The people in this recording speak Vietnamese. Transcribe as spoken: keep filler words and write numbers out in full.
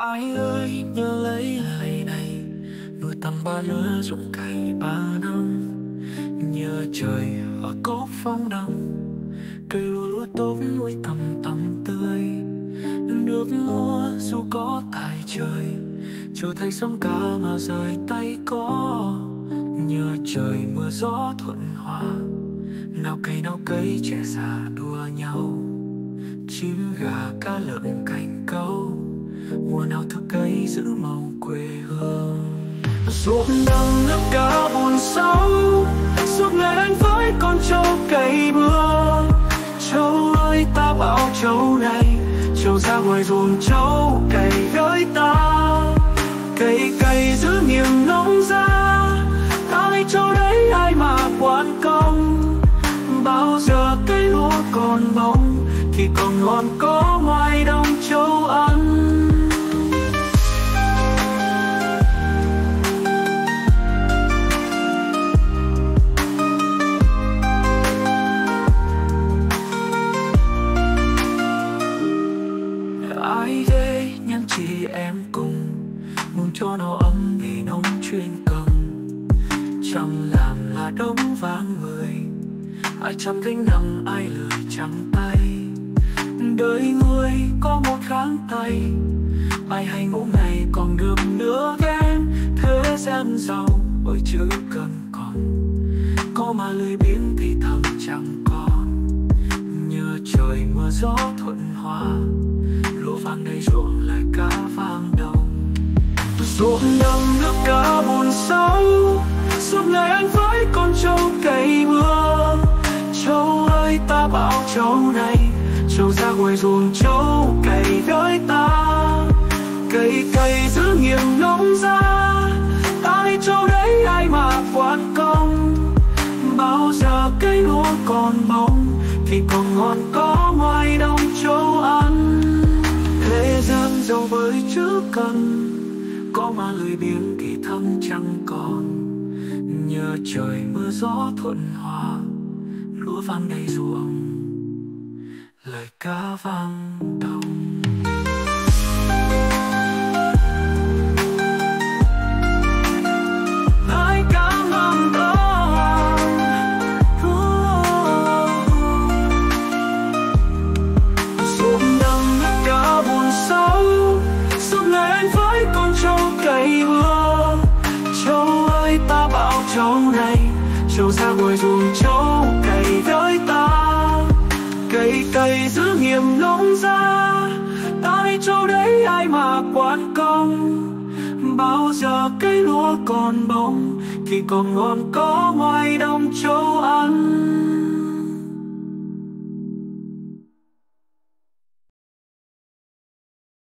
Ai ơi nhớ lấy ngày này, nuôi tầm ba lứa ruộng cày ba năm. Nhớ trời ở có phong đầm, cây lúa lúa tốt nuôi tầm tầm tươi. Nước mưa dù có tại trời, chờ thấy sóng cá mà rời tay có. Nhớ trời mưa gió thuận hòa, nào cây nào cây trẻ già đua nhau. Chim gà cá lợn cành câu, mùa nào thức cây giữ màu quê hương. Ruộng đồng nước cá buồn sâu, giúp lên với con trâu cày bừa. Trâu ơi ta bảo trâu này, trâu ra ngoài ruộng trâu cày với ta. Cày cày giữ niềm nông ra, ai trâu đấy ai mà quan công. Bao giờ cây lúa còn bông, thì còn ngon có ngoài đồng trâu ăn. Ai thế nhắn chị em cùng, muốn cho nó ấm vì nông chuyên cần. Chăm làm là đống vàng người, ai chăm gánh nặng ai lười trắng tay. Đời người có một kháng tay, ai hay ngủ ngày còn được nữa ghen. Thế gian giàu bởi chữ cần còn, có mà lười biếng thì thầm chẳng còn. Nhờ trời mưa gió thuận hòa, lúa vàng đầy ruộng lại cá vàng đồng. Ruộng đồng nước cá buồn sâu, giúp lên với con trâu cày bừa. Trâu ơi ta bảo trâu này, trâu ra ngoài ruộng trâu cày với ta. Cày cày giữ nghiêng nông ra, ai trâu đấy ai mà quan công. Bao giờ cây lúa còn bông, thì còn ngon có ngoài đồng trâu ăn. Thế gian giàu với chữ cần, có mà lười biếng thì thâm chẳng còn. Nhờ trời mưa gió thuận hòa, lúa vàng đầy ruộng lời cá vang đồng. Lời cá vang đồng. Ruộng đồng nước cá buồn sâu, giúp lên với con trâu cày bừa. Trâu ơi ta bảo trâu này, trâu ra ngoài ruộng trâu cày với ta. Cày cày giữ nghiêm nông ra, ai trâu đấy ai mà quan công. Bao giờ cây lúa còn bông, thì còn ngon có ngoài đồng